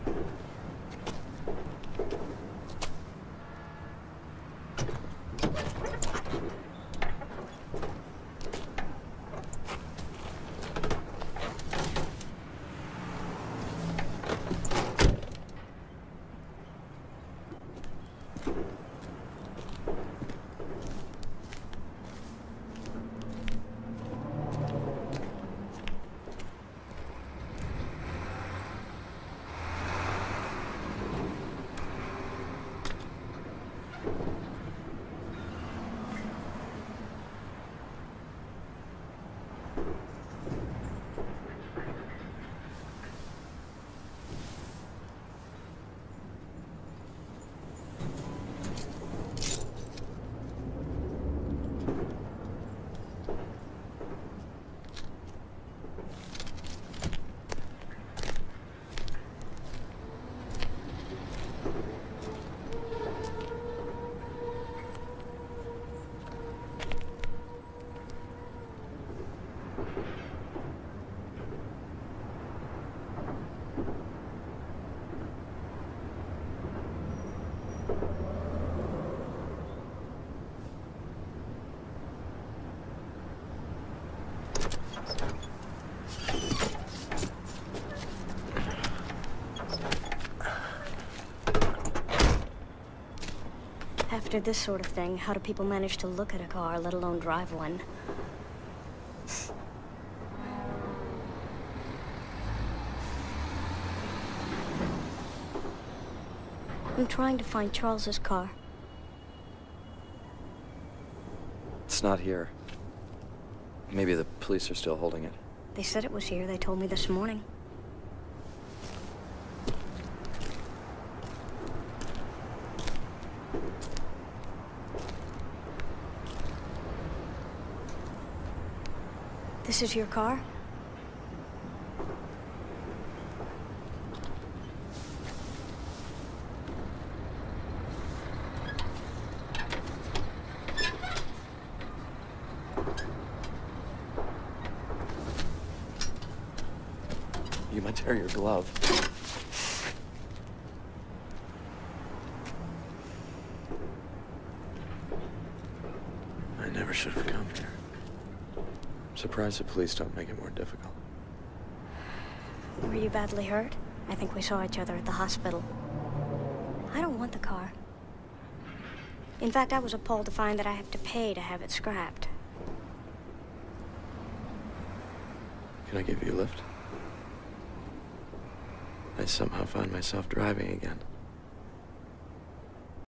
After this sort of thing, how do people manage to look at a car, let alone drive one? I'm trying to find Charles's car. It's not here. Maybe the police are still holding it. They said it was here. They told me this morning. This is your car? You might tear your glove. I never should have come here. Surprised the police don't make it more difficult. Were you badly hurt? I think we saw each other at the hospital. I don't want the car. In fact, I was appalled to find that I have to pay to have it scrapped. Can I give you a lift? I somehow find myself driving again.